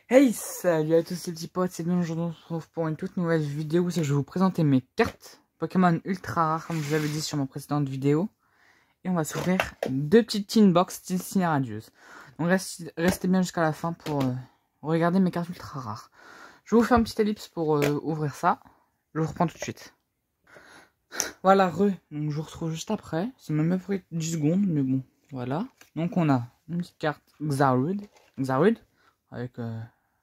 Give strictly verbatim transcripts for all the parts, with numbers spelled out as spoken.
Hey, salut à tous les petits potes, c'est bien, aujourd'hui on se retrouve pour une toute nouvelle vidéo où je vais vous présenter mes cartes Pokémon ultra rares, comme je vous avais dit sur ma précédente vidéo. Et on va s'ouvrir deux petites tin box style Cinéradieuse. Donc restez, restez bien jusqu'à la fin pour euh, regarder mes cartes ultra rares. Je vais vous faire une petite ellipse pour euh, ouvrir ça. Je vous reprends tout de suite. Voilà, re, donc je vous retrouve juste après. C'est même pas pris dix secondes, mais bon, voilà. Donc on a une petite carte Xarud, Xarud avec... Euh,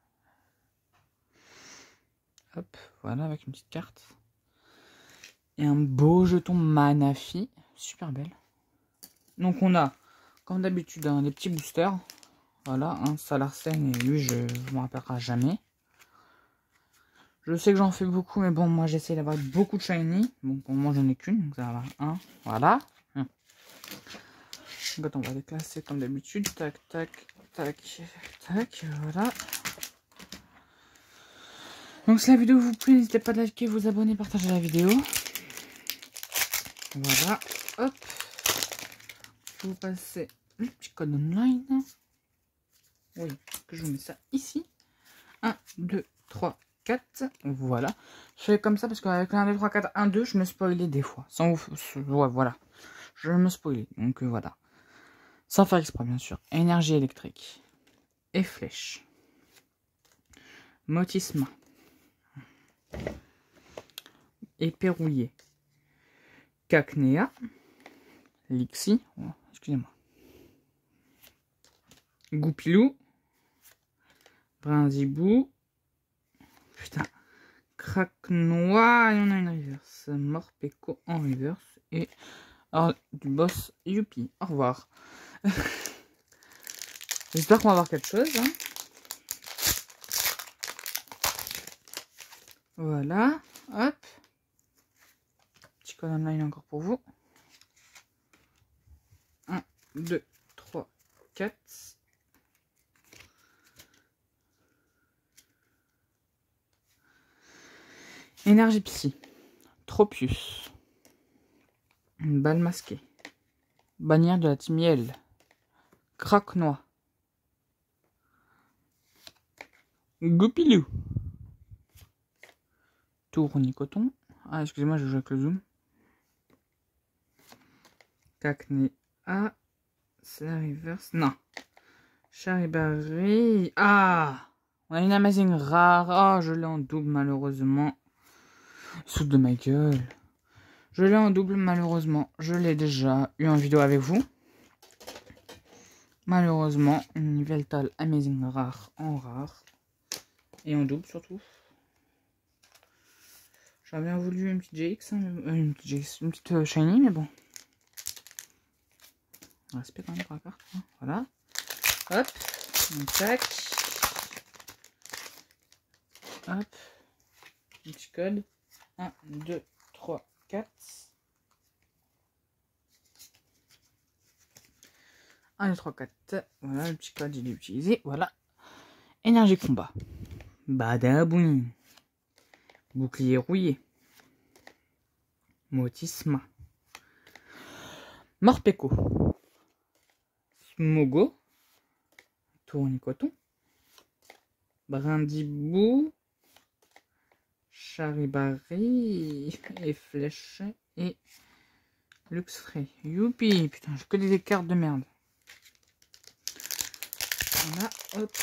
Hop, voilà, avec une petite carte. Et un beau jeton Manafi. Super belle. Donc on a, comme d'habitude, hein, des petits boosters. Voilà, un Salarsen, et lui, je ne me rappellerai jamais. Je sais que j'en fais beaucoup, mais bon, moi, j'essaie d'avoir beaucoup de shiny. Bon, pour moi, j'en ai qu'une, donc ça va. Un, voilà. Hum. Donc, on va déclasser comme d'habitude. Tac, tac, tac, tac, voilà. Donc si la vidéo vous plaît, n'hésitez pas à liker, vous abonner, partager la vidéo. Voilà, hop. Vous passez le petit code online. Oui, que je vous mets ça ici. un, deux, trois, quatre. Voilà. Je fais comme ça parce qu'avec un, deux, trois, quatre, un, deux, je me spoilais des fois. Sans vous... Ouais, voilà. Je me spoilais. Donc euh, voilà. Sans faire exprès, bien sûr. Énergie électrique. Et flèche. Motisma. Épée rouillée. Cacnea. Lixie. Oh, excusez-moi. Goupilou. Brinzibou. Putain. Craquenois. Et on a une reverse. Morpeko en reverse. Et alors, du boss Youpi. Au revoir. J'espère qu'on va avoir quelque chose. Hein. Voilà. Hop. Petit code online encore pour vous. un, deux, trois, quatre. Énergie psy. Tropius. Une balle masquée. Bannière de la Timiel. Craquenois. Goupilou. Tournicoton. Ah, excusez-moi, je joue avec le zoom. Cacnea. C'est la reverse. Non. Charibari. Ah! On a une Amazing rare. Ah, oh, je l'ai en double, malheureusement. Soude de ma gueule. Je l'ai en double, malheureusement. Je l'ai déjà eu en vidéo avec vous. Malheureusement, une Yveltal Amazing rare en rare. Et en double, surtout. J'aurais bien voulu une petite G X. Hein, une petite G X, une petite euh, Shiny, mais bon. Respect quand même pour la carte. Hein, voilà. Hop. Donc, tac. Hop. Un petit code. un, deux, trois, quatre. un, deux, trois, quatre. Voilà, le petit code, il est utilisé. Voilà. Énergie combat. Badaboum. Bouclier rouillé. Motisma. Morpeko. Smogo. Tournicoton. Brindibou. Charibari. Et flèche. Et Luxray. Youpi. Putain, j'ai que des cartes de merde. Voilà. Hop.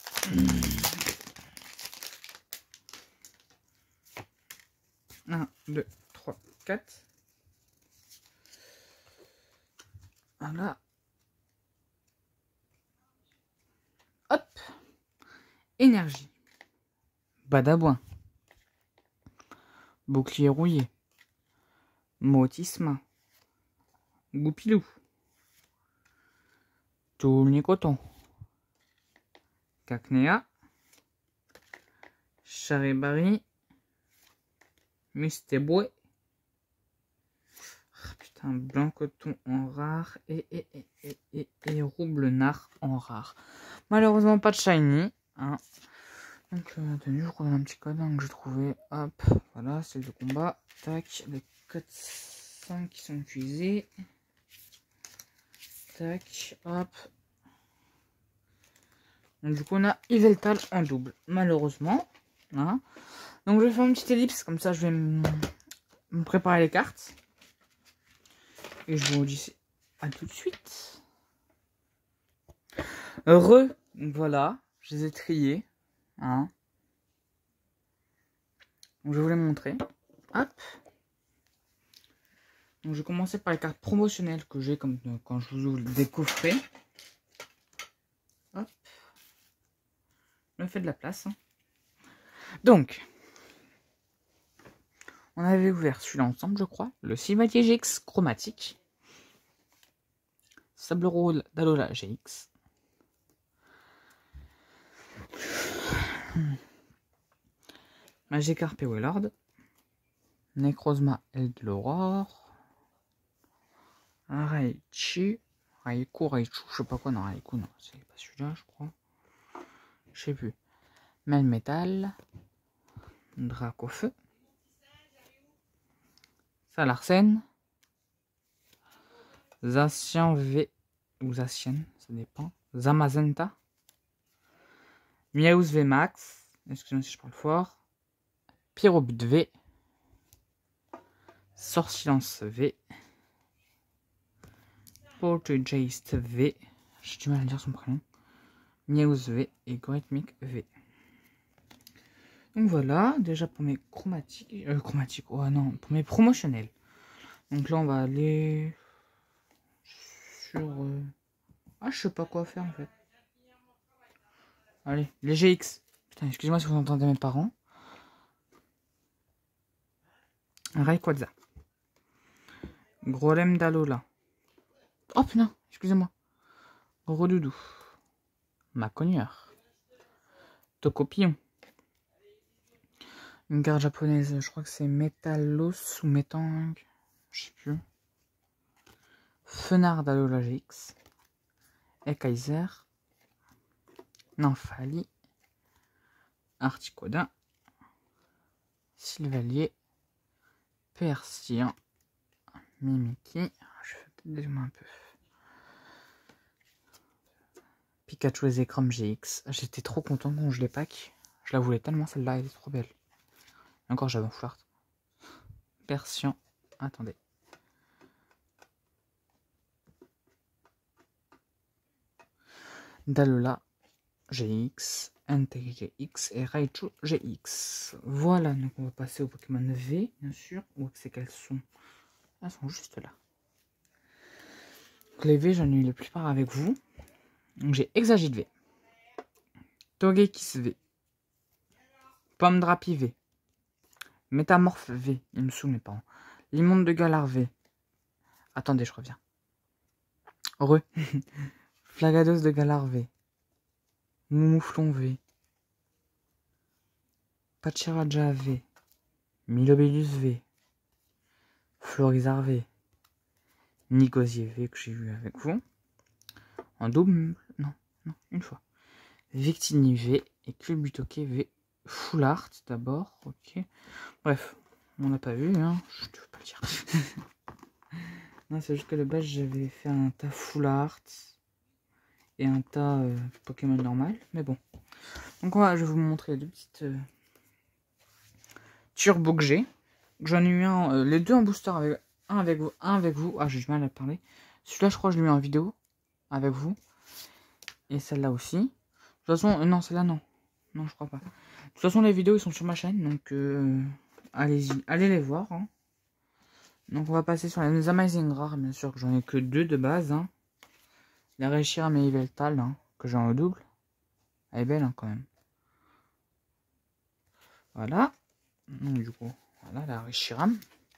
un, deux, trois, quatre. Voilà. Hop. Énergie. Badabouin. Bouclier rouillé. Motisma. Goupilou. Tournicoton. Cacnea. Charibari. Mustéboué. Ah, putain, blanc coton en rare. Et, et, et, et, et, et roublenard en rare. Malheureusement, pas de shiny. Hein. Donc, euh, tenue, je crois, un petit code hein, que j'ai trouvé. Hop, voilà, c'est le combat. Tac, les codes cinq qui sont utilisés. Tac, hop. Donc du coup on a Yveltal en double, malheureusement. Hein. Donc je vais faire une petite ellipse, comme ça je vais me préparer les cartes. Et je vous dis à tout de suite. Heureux, voilà, je les ai triés. Hein. Donc je vais vous les montrer. Hop. Donc je vais commencer par les cartes promotionnelles que j'ai comme euh, quand je vous ouvre des coffrets. Hop. Je me fais de la place. Hein. Donc, on avait ouvert celui-là ensemble, je crois. Le Chevalier G X chromatique. Sable Rôle d'Alola G X. Magikarp et Wailord. Necrozma et de l'Aurore. Raichu. Raikou, Raichu, je sais pas quoi, non, Raikou, non, c'est pas celui-là, je crois. Je sais plus. Melmetal. Dracofeu. Salarsen. Zacian V. Ou Zacian, ça dépend. Zamazenta. Miaouz V Max. Excusez-moi si je parle fort. Pyrobut V. Sorsilence V. Poltergeist V. J'ai du mal à dire son prénom. Miaouz V et Goretmik V. Donc voilà, déjà pour mes chromatiques. Euh, chromatiques, oh non, pour mes promotionnels. Donc là, on va aller sur. Euh... Ah, je sais pas quoi faire en fait. Allez, les G X. Putain, excusez-moi si vous entendez mes parents. Rayquaza. Grolem d'Alola. Oh putain, excusez-moi. Gros doudou. Maconieur. Tocopillon. Une carte japonaise, je crois que c'est Metalos ou Metang. Je sais plus. Fenard d'Alola G X. Ekaiser. Nymphali. Articoda. Sylvalier. Persien. Mimiki. Je vais peut-être dézoomer un peu. Pikachu et Zekrom G X. J'étais trop content quand je les pack. Je la voulais tellement celle-là, elle est trop belle. Et encore j'avais un foulard. Persien. Attendez. Dalola G X. Entei G X et Raichu G X. Voilà, donc on va passer au Pokémon V, bien sûr. Où c'est qu'elles sont? Elles sont juste là. Donc les V, j'en ai eu la plupart avec vous. Donc j'ai Exagite V. Togekiss V. Pomme Drapi V. Métamorphe V. Il me saoule mes parents. Limonde de Galar V. Attendez, je reviens. Re. Flagados de Galar V. Mouflon V. Pachiraja V. Milobellus V. Florizard V. Nigosier V que j'ai eu avec vous. En double. Non, non, une fois. Victini V et Culbutoke V. Full Art d'abord. Ok. Bref, on n'a pas vu, hein. Je ne veux pas le dire. Non, c'est juste que le bas, j'avais fait un tas Full Art. Et un tas euh, Pokémon normal, mais bon. Donc voilà, je vais vous montrer deux petites euh, Turbo que j'ai. J'en ai eu un, euh, les deux en booster, avec, un avec vous, un avec vous. Ah, j'ai du mal à parler. Celui-là, je crois que je l'ai mis en vidéo avec vous. Et celle-là aussi. De toute façon, euh, non, celle-là, non. Non, je crois pas. De toute façon, les vidéos, ils sont sur ma chaîne, donc euh, allez-y, allez les voir. Hein. Donc on va passer sur les Amazing Rares, bien sûr, que j'en ai que deux de base. Hein. La Reshiram et Yveltal, hein, que j'ai en double. Elle est belle hein, quand même. Voilà. Donc, du coup, voilà la Reshiram.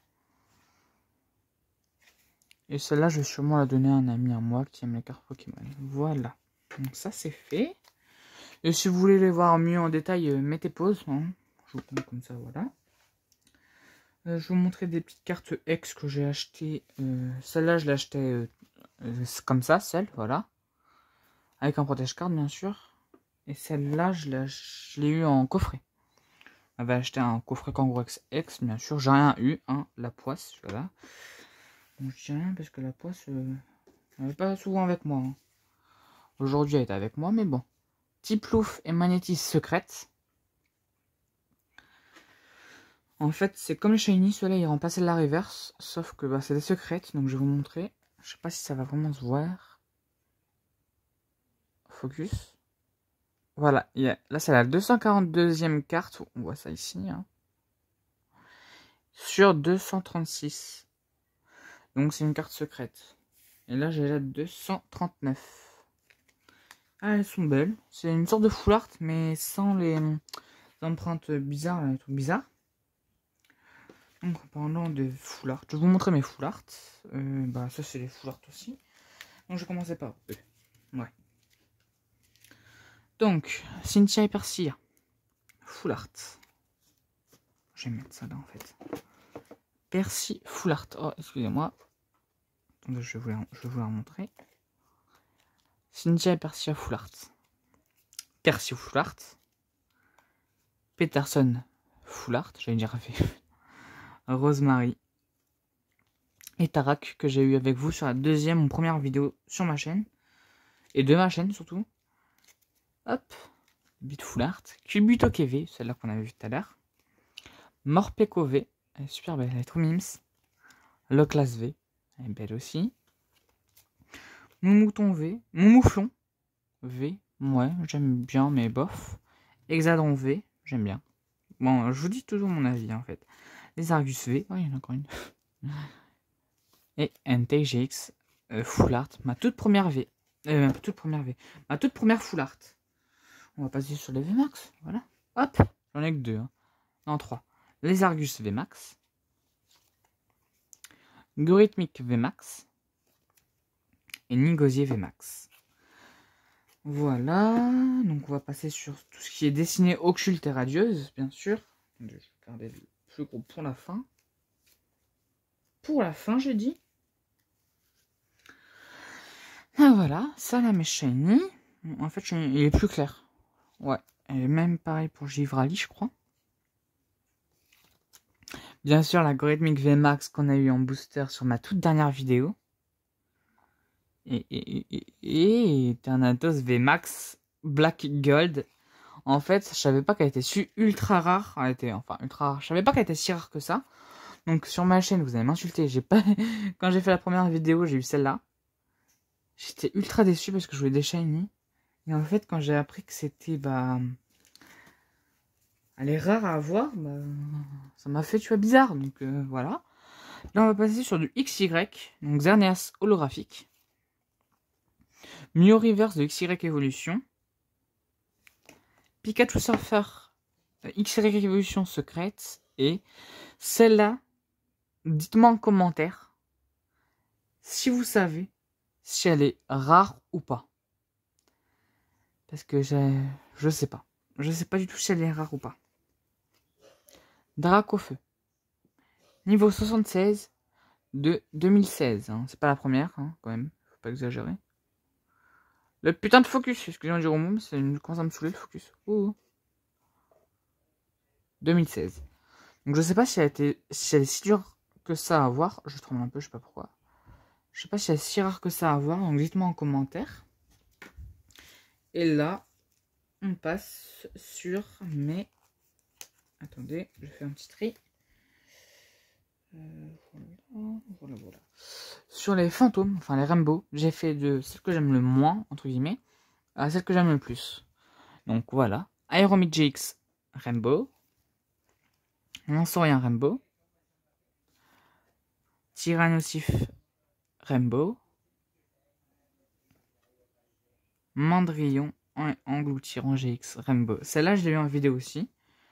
Et celle-là, je vais sûrement la donner à un ami à moi qui aime les cartes Pokémon. Voilà. Donc ça, c'est fait. Et si vous voulez les voir mieux en détail, euh, mettez pause. Hein. Je vous montre comme ça, voilà. Euh, je vais vous montrer des petites cartes X que j'ai achetées. Euh, celle-là, je l'ai achetée euh, euh, comme ça, celle, voilà. Avec un protège-carte, bien sûr. Et celle-là, je l'ai eu en coffret. J'avais acheté un coffret Kangaroo X, bien sûr. J'ai rien eu, hein, la poisse, voilà. Donc je dis rien parce que la poisse, euh, elle n'est pas souvent avec moi. Hein. Aujourd'hui, elle est avec moi, mais bon. Tiplouf et Magnétis secrète. En fait, c'est comme les shiny, ceux-là ils remplaçaient la reverse, sauf que bah, c'est des secrètes, donc je vais vous montrer. Je sais pas si ça va vraiment se voir. Focus. Voilà, yeah. Là c'est la deux cent quarante-deuxième carte, on voit ça ici. Hein. Sur deux cent trente-six. Donc c'est une carte secrète. Et là j'ai la deux cent trente-neuf. Ah, elles sont belles. C'est une sorte de full art, mais sans les empreintes bizarres, les trucs bizarres. Donc en parlant de full art, je vais vous montrer mes full art. Euh, bah ça c'est les full art aussi. Donc je vais commencer par eux. Ouais. Donc, Cynthia et Persia. Full art. Je vais mettre ça là en fait. Percy full art. Oh, excusez-moi. Attendez, je vais vous la, je vais vous la montrer. Cynthia et Persia full art. Percy full art. Peterson full art. J'allais dire Rosemary. Et Tarak que j'ai eu avec vous sur la deuxième ou première vidéo sur ma chaîne. Et de ma chaîne surtout. Hop. Bit full art. Cubuto V, celle-là qu'on avait vu tout à l'heure. Morpeko V. Elle est super belle, elle est trop mims. Loclas V. Elle est belle aussi. Moumouton V. Moumouflon V. Ouais, j'aime bien, mais bof. Hexadron V. J'aime bien. Bon, je vous dis toujours mon avis en fait. Les Argus V. Oh, il y en a encore une. Et N T G X euh, full art. Ma toute première V. Euh, ma toute première V. Ma toute première full art. On va passer sur les V max. Voilà. Hop. J'en ai que deux. Hein. Non, trois. Les Argus V max. Gorithmic V max. Et Nigosier V max. Voilà. Donc on va passer sur tout ce qui est dessiné occulte et radieuse, bien sûr. Je vais garder le plus gros pour la fin. Pour la fin, j'ai dit. Ah, voilà, ça là, mes shiny. En fait, il est plus clair. Ouais, et même pareil pour Givrali, je crois. Bien sûr, la Gorithmic V max qu'on a eu en booster sur ma toute dernière vidéo. Et, et, et, et Thanatos V max Black Gold. En fait, je savais pas qu'elle était su ultra rare. Elle était, enfin, ultra rare. Je savais pas qu'elle était si rare que ça. Donc, sur ma chaîne, vous allez m'insulter. J'ai pas, quand j'ai fait la première vidéo, j'ai eu celle-là. J'étais ultra déçu parce que je voulais des shiny. Et en fait, quand j'ai appris que c'était, bah, elle est rare à avoir, bah, ça m'a fait, tu vois, bizarre. Donc, euh, voilà. Là, on va passer sur du X Y. Donc, Xerneas holographique. Mew Reverse de X Y Evolution. Pikachu Surfer X Y Evolution secrète. Et celle-là, dites-moi en commentaire si vous savez si elle est rare ou pas. Parce que je, je sais pas. Je sais pas du tout si elle est rare ou pas. Dracofeu. Niveau soixante-seize de deux mille seize. Hein. C'est pas la première, hein, quand même. Faut pas exagérer. Le putain de focus. Excusez-moi du roman, mais c'est une... commence à me saouler le focus. Oh. deux mille seize. Donc je sais pas si elle, était... si elle est si dure que ça à avoir. Je tremble un peu, je sais pas pourquoi. Je sais pas si elle est si rare que ça à avoir. Donc dites-moi en commentaire. Et là, on passe sur mes... Attendez, je fais un petit tri. Euh, voilà, voilà, voilà. Sur les fantômes, enfin les rainbows, j'ai fait de celle que j'aime le moins, entre guillemets, à celle que j'aime le plus. Donc voilà. Aeromic G X Rainbow. Lansorien Rainbow. Tyrannosif Rainbow. Mandrillon engloutirant G X Rainbow. Celle-là, je l'ai eu en vidéo aussi.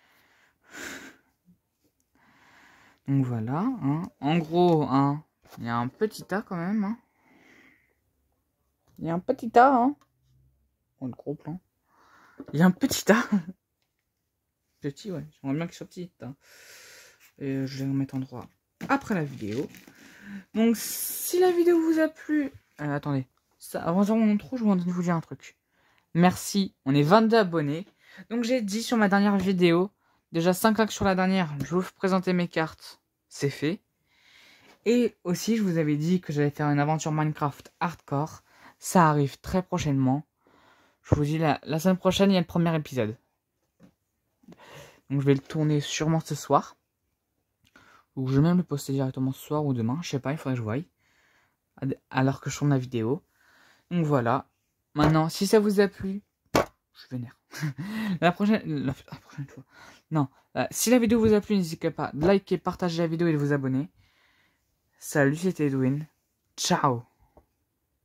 Donc voilà. Hein. En gros, hein, il y a un petit tas quand même. Hein. Il y a un petit tas. Hein. Oh, le gros plan. Il y a un petit tas. Petit, ouais. J'aimerais bien qu'il soit petit. Hein. Et je vais le remettre en droit après la vidéo. Donc, si la vidéo vous a plu... Euh, attendez. Ça, avant mon intro, je voudrais vous dire un truc. Merci. On est vingt-deux abonnés. Donc, j'ai dit sur ma dernière vidéo... Déjà cinq likes sur la dernière. Je vais vous présenter mes cartes. C'est fait. Et aussi, je vous avais dit que j'allais faire une aventure Minecraft hardcore. Ça arrive très prochainement. Je vous dis, la, la semaine prochaine, il y a le premier épisode. Donc je vais le tourner sûrement ce soir. Ou je vais même le poster directement ce soir ou demain. Je sais pas, il faudrait que je voie. Alors que je tourne la vidéo. Donc voilà. Maintenant, si ça vous a plu, je suis vénère. la prochaine, la, la prochaine fois. Non. Euh, si la vidéo vous a plu, n'hésitez pas à liker, partager la vidéo et de vous abonner. Salut, c'était Edwin. Ciao.